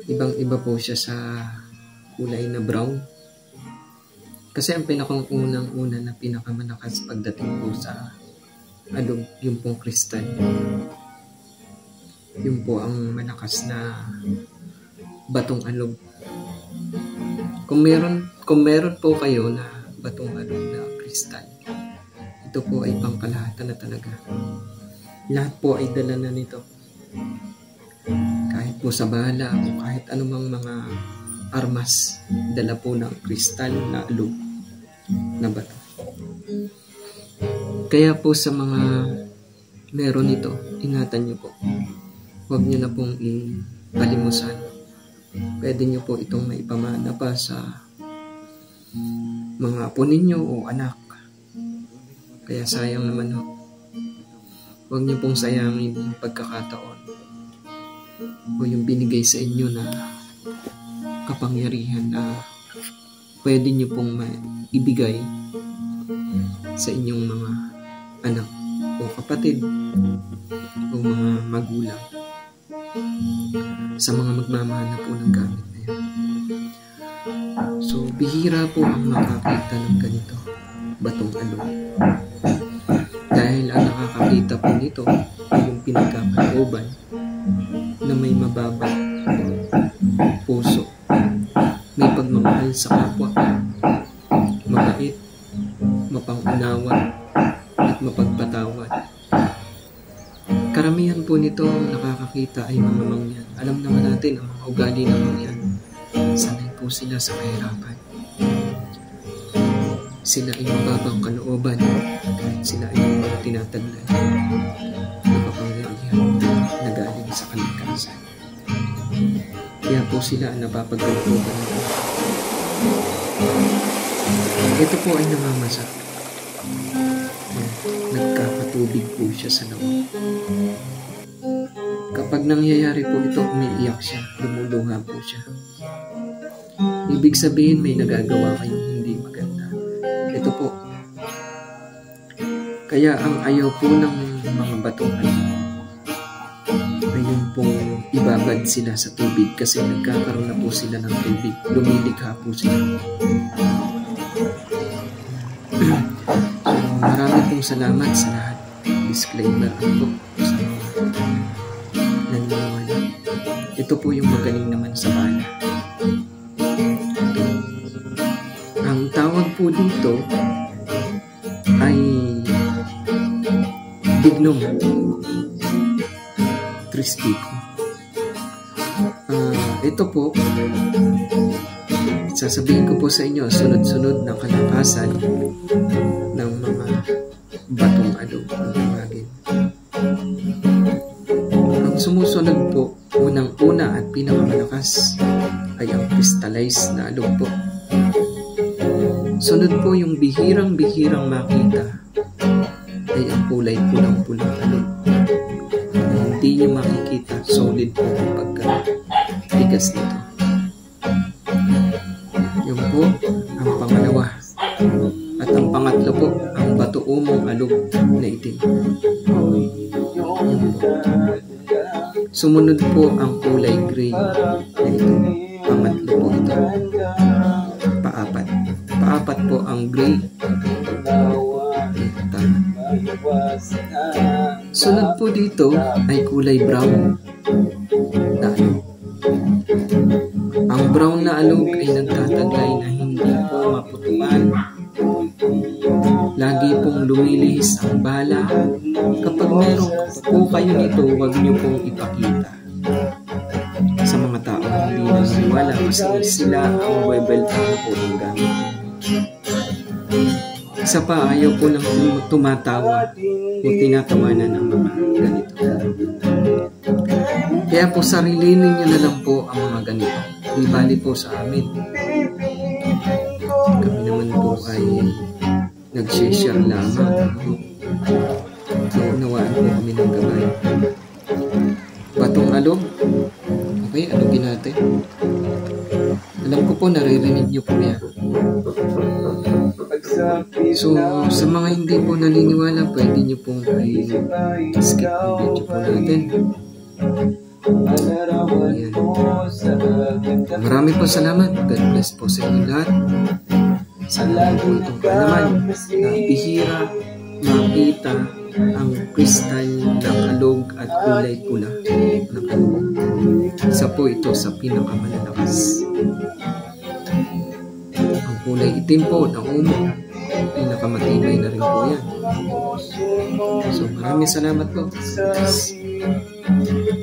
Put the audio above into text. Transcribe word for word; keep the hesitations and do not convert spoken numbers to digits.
Ibang-iba po siya sa kulay na brown. Kasi ang pinakang unang-una na pinakamalakas pagdating po sa alog, yung pong kristal. Yung po ang malakas na batong alog. Kung meron, kung meron po kayo na batong alog na kristal, ito po ay pangkalahatan na talaga. Lahat po ay dala na nito. Kahit po sa bala o kahit anumang mga armas, dala po ng kristal na alog na bato. Kaya po sa mga meron ito, ingatan nyo po. Huwag nyo na pong ipalimusan. Pwede nyo po itong maipamana pa sa mga apo ninyo o anak. Kaya sayang naman ho. Huwag nyo pong sayangin yung pagkakataon o yung binigay sa inyo na kapangyarihan na pwede nyo pong maibigay sa inyong mga anak o kapatid o mga magulang, sa mga magmamahal na po ng gamit na yun. So, bihira po ang makakita ng ganito, batong alog. Dahil ang nakakakita po nito ay yung pinagkakalooban na may mababang puso, may pagmamahal sa kapwa, mabait, mapang-unawa, at mapagpatawad. Karamihan po nito nakakakita ay mga mangyan. Alam naman natin ang mga ugali ng mangyan. Sanay po sila sa kahirapan. Sila ay mababang kalooban kahit sila ay mga tinataglan na kapangyarihan na galing sa kalikasan. Kaya po sila ang napapagkalooban nila. Ito po ay namamasak. Nagkakatubig po siya sa loob. Kapag nangyayari po ito, umiiyak siya, lumuluha po siya. Ibig sabihin may nagagawa kayong hindi maganda. Ito po. Kaya ang ayaw po ng mga batuhan ay yung pong ibabad sila sa tubig kasi nagkakaroon na po sila ng tubig. Lumilikha po sila. So, marami pong salamat sa lahat. Disclaimer po sa mga naniniwala. Ito po yung magaling naman sa bala. Ang tawag po dito ay bignong tristico. Uh, ito po, sasabihin ko po sa inyo, sunod-sunod na kalakasan ng mga batong alog ang tawagin. Ang sumusunod po, unang-una at pinakamalakas ay ang crystallized na alog po. Sunod po yung bihirang-bihirang makita ay ang kulay pulang-pulang alog. Hindi nyo makikita, solid po ang pagka-tigas nito. Yung po ang pangalawa. At ang pangatlo po, ang bato-umong alog na itim. Yung po. Sumunod po ang kulay gray na ito. Pangatlo po ito. Paapat. Paapat po ang gray. Tama. Sunod po dito ay kulay brown na alog. Ang brown na alog ay nagtataglay na hindi po maputuan. Lagi pong lumilihis ang bala. Kapag meron po kayo nito, huwag niyo pong ipakita sa mga tao hindi naniniwala kasi sila ang webeltahan po ng gamit. Isa pa, ayaw po lang tumatawa o tinatawanan ng mga ganito. Kaya po sarili ninyo na lang po ang mga ganito. Di bali po sa amin. Kami naman po ay nag-share lamang. Naunawaan po kami ng gabay. Batong alog. Okay, alogin natin. Alam ko po, naririnig nyo po yan. So, sa mga hindi po naniniwala, pwede nyo pong i-skip ang video po natin. Ayan. maraming po salamat. God bless po sa inyo lahat. Salamat po itong kalaman na bihira makita ang kristal na kalog at kulay pula na kalog. Isa po ito sa pinakamalalakas. Ang kulay itim po na umo, pinakamatibay na rin po yan. So maraming salamat po.